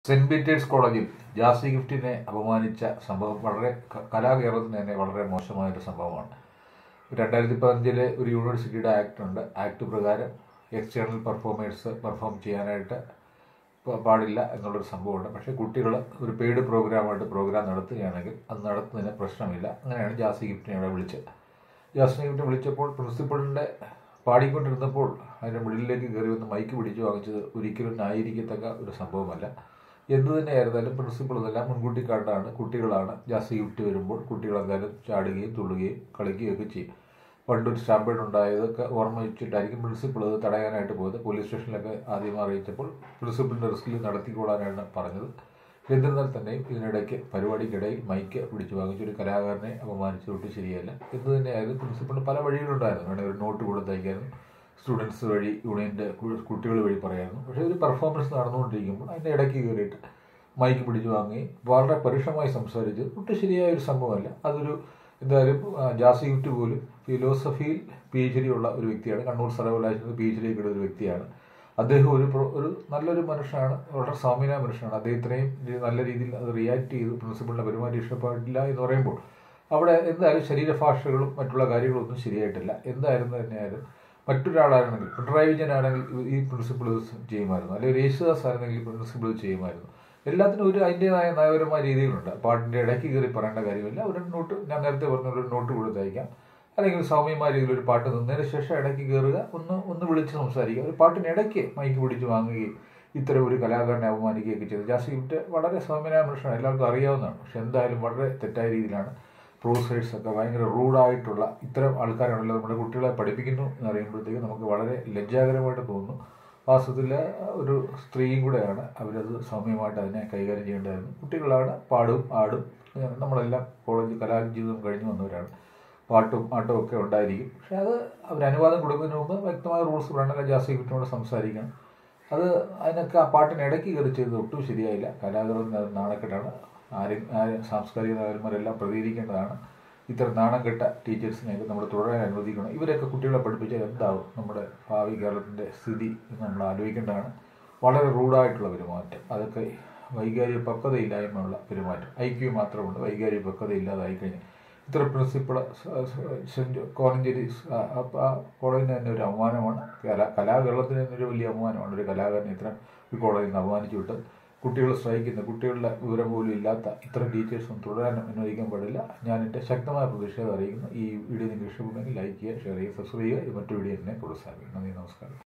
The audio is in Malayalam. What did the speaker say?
സെന്റ് പീറ്റേഴ്സ് കോളേജിൽ ജാസി ഗിഫ്റ്റിനെ അപമാനിച്ച സംഭവം കലാകേരളത്തിന് തന്നെ വളരെ മോശമായൊരു സംഭവമാണ്. 2015 ഒരു യൂണിവേഴ്സിറ്റിയുടെ ആക്ട് ഉണ്ട്. ആക്ട് പ്രകാരം എക്സ്റ്റേണൽ പെർഫോമേഴ്സ് പെർഫോം ചെയ്യാനായിട്ട് പാടില്ല എന്നുള്ളൊരു സംഭവമുണ്ട്. പക്ഷേ കുട്ടികൾ ഒരു പെയ്ഡ് പ്രോഗ്രാമായിട്ട് പ്രോഗ്രാം നടത്തുകയാണെങ്കിൽ അത് നടത്തുന്നതിന് പ്രശ്നമില്ല. അങ്ങനെയാണ് ജാസി ഗിഫ്റ്റിനെ ഇവിടെ വിളിച്ചത്. ജാസി ഗിഫ്റ്റിനെ വിളിച്ചപ്പോൾ പ്രിൻസിപ്പളിൻ്റെ പാടിക്കൊണ്ടിരുന്നപ്പോൾ അതിൻ്റെ മിഡിലേക്ക് കയറി വന്ന് മൈക്ക് പിടിച്ചു വാങ്ങിച്ചത് ഒരിക്കലും ന്യായീകരിക്കത്തക്ക ഒരു സംഭവമല്ല. എന്തു തന്നെയായിരുന്നാലും പ്രിൻസിപ്പൾ ഇതെല്ലാം മുൻകൂട്ടി കണ്ടാണ്. കുട്ടികളാണ്. ജാസി ഗിഫ്റ്റ് വരുമ്പോൾ കുട്ടികളെന്തായാലും ചാടുകയും തുള്ളുകയും കളിക്കുകയൊക്കെ ചെയ്യും. പണ്ടൊരു സ്റ്റാമ്പേഡ് ഉണ്ടായതൊക്കെ ഓർമ്മ വെച്ചിട്ടായിരിക്കും പ്രിൻസിപ്പൾ അത് തടയാനായിട്ട് പോയത്. പോലീസ് സ്റ്റേഷനിലൊക്കെ ആദ്യം അറിയിച്ചപ്പോൾ പ്രിൻസിപ്പളിൻ്റെ റിസ്കിൽ നടത്തിക്കൊള്ളാനാണ് പറഞ്ഞത്. എന്നിരുന്നാൽ തന്നെയും ഇതിനിടയ്ക്ക് പരിപാടിക്കിടയിൽ മൈക്ക് പിടിച്ചു വാങ്ങിച്ചൊരു കലാകാരനെ അപമാനിച്ചതൊട്ട് ശരിയല്ല. എന്തു തന്നെയായാലും പ്രിൻസിപ്പളിന് പല വഴികളുണ്ടായിരുന്നു. വേണമെങ്കിൽ ഒരു നോട്ട് കൊടുത്തയക്കായിരുന്നു, സ്റ്റുഡൻസ് വഴി, യൂണിയൻ്റെ കുട്ടികൾ വഴി പറയായിരുന്നു. പക്ഷേ ഒരു പെർഫോമൻസ് നടന്നുകൊണ്ടിരിക്കുമ്പോൾ അതിൻ്റെ ഇടയ്ക്ക് കയറിയിട്ട് മൈക്ക് പിടിച്ചു വാങ്ങി വളരെ പരുഷമായി സംസാരിച്ചത് ഒട്ടും ശരിയായ ഒരു സംഭവമല്ല. അതൊരു എന്തായാലും ജാസി ഗിഫ്റ്റ് പോലും ഫിലോസഫിയിൽ PhD ഉള്ള ഒരു വ്യക്തിയാണ്. കണ്ണൂർ സർവകലാശാലയിൽ PhD ഒക്കെ ഉള്ള ഒരു വ്യക്തിയാണ്. അദ്ദേഹം ഒരു നല്ലൊരു മനുഷ്യനാണ്, വളരെ സൗമ്യനായ മനുഷ്യനാണ്. അദ്ദേഹത്തിനെയും നല്ല രീതിയിൽ അത് റിയാക്ട് ചെയ്തു. പ്രിൻസിപ്പളിൻ്റെ പെരുമാറ്റം ഇഷ്ടപ്പെട്ടില്ല എന്ന് പറയുമ്പോൾ അവിടെ എന്തായാലും ശരീരഭാഷകളും മറ്റുള്ള കാര്യങ്ങളൊന്നും ശരിയായിട്ടില്ല. എന്തായിരുന്നു തന്നെയായാലും മറ്റൊരാളാണെങ്കിൽ, പിണറായി വിജയനാണെങ്കിൽ ഈ പ്രിൻസിപ്പിൾ ചെയ്യുമായിരുന്നു, അല്ലെങ്കിൽ യേശുദാസ് ആയിരുന്നെങ്കിൽ പ്രിൻസിപ്പിൾ ചെയ്യുമായിരുന്നു. എല്ലാത്തിനും അതിൻ്റെതായ നയപരമായ രീതികളുണ്ട്. പാട്ടിൻ്റെ ഇടയ്ക്ക് കയറി പറയേണ്ട കാര്യമില്ല. ഒരു നോട്ട്, ഞാൻ നേരത്തെ പറഞ്ഞ ഒരു നോട്ട് കൊടുത്തയക്കാം, അല്ലെങ്കിൽ സൗമ്യമായ രീതിയിൽ ഒരു പാട്ട് നിന്നതിന് ശേഷം ഇടയ്ക്ക് കയറുക, ഒന്ന് വിളിച്ച് സംസാരിക്കുക. ഒരു പാട്ടിനിടയ്ക്ക് മൈക്ക് പിടിച്ച് വാങ്ങുകയും ഇത്തരം ഒരു കലാകാരനെ അപമാനിക്കുകയൊക്കെ ചെയ്തു. ജാസി ഗിഫ്റ്റ് വളരെ സൗമ്യനായ മനുഷ്യനാണ്, എല്ലാവർക്കും അറിയാവുന്നതാണ്. പക്ഷെ എന്തായാലും വളരെ തെറ്റായ രീതിയിലാണ്. പ്രൊഫസേഴ്സൊക്കെ ഭയങ്കര റൂഡായിട്ടുള്ള ഇത്തരം ആൾക്കാരാണല്ലോ നമ്മുടെ കുട്ടികളെ പഠിപ്പിക്കുന്നു എന്ന് അറിയുമ്പോഴത്തേക്കും നമുക്ക് വളരെ ലജ്ജാകരമായിട്ട് തോന്നുന്നു. വാസ്തവത്തിൽ ഒരു സ്ത്രീയും കൂടെയാണ്. അവരത് സൗമ്യമായിട്ട് അതിനെ കൈകാര്യം ചെയ്യേണ്ടതായിരുന്നു. കുട്ടികളാണ്, പാടും ആടും. നമ്മളെല്ലാം കോളേജ് കലാജീവിതം കഴിഞ്ഞ് വന്നവരാണ്. പാട്ടും ആട്ടവും ഒക്കെ ഉണ്ടായിരിക്കും. പക്ഷേ അത് അവർ അനുവാദം കൊടുക്കുന്നതിന് മുമ്പ് വ്യക്തമായ റൂൾസ് പറയണമെങ്കിൽ ജാസി ഗിഫ്റ്റിനോട് സംസാരിക്കണം. അതിനൊക്കെ ആ പാട്ടിനിടയ്ക്ക് കയറി ചെയ്തത് ഒട്ടും ശരിയായില്ല. കലാകാരന് അത് നാണക്കെട്ടാണ്. ആരും സാംസ്കാരിക നായകന്മാരെല്ലാം പ്രതികരിക്കേണ്ടതാണ്. ഇത്തരം നാണം കെട്ട ടീച്ചേഴ്സിനെയൊക്കെ നമ്മൾ തുടരാൻ അനുവദിക്കണം. ഇവരൊക്കെ കുട്ടികളെ പഠിപ്പിച്ചാൽ എന്താവും നമ്മുടെ ഭാവി കേരളത്തിൻ്റെ സ്ഥിതി എന്ന് നമ്മൾ ആലോചിക്കേണ്ടതാണ്. വളരെ റൂഡായിട്ടുള്ള പെരുമാറ്റം, അതൊക്കെ വൈകാരിക പക്വതയില്ലായ്മയുള്ള പെരുമാറ്റം. IQ മാത്രമുണ്ട്, വൈകാരിക പക്വത ഇല്ലാതായിക്കഴിഞ്ഞാൽ ഇത്ര പ്രിൻസിപ്പൾ കോളഞ്ചേരി കോളേജിന് തന്നെ ഒരു അവമാനമാണ്. കലാകേരളത്തിന് തന്നെ ഒരു വലിയ അവമാനമാണ്. ഒരു കലാകാരനെ ഇത്തരം ഒരു കോളേജിൽ നിന്ന് അപമാനിച്ചു വിട്ട് കുട്ടികൾ സ്ട്രൈക്കുന്ന, കുട്ടികളുടെ വിവരം പോലും ഇല്ലാത്ത ഇത്തരം ടീച്ചേഴ്സും തുടരാൻ അനുവദിക്കാൻ പാടില്ല. ഞാൻ എൻ്റെ ശക്തമായ പ്രതിഷേധം അറിയിക്കുന്നു. ഈ വീഡിയോ നിങ്ങൾക്ക് ഇഷ്ടപ്പെടുമെങ്കിൽ ലൈക്ക് ചെയ്യുക, ഷെയർ ചെയ്യുക, സബ്സ്ക്രൈബ് ചെയ്യുക. മറ്റൊരു വീഡിയോ എന്നെ പ്രോത്സാഹിപ്പിക്കും. നന്ദി, നമസ്കാരം.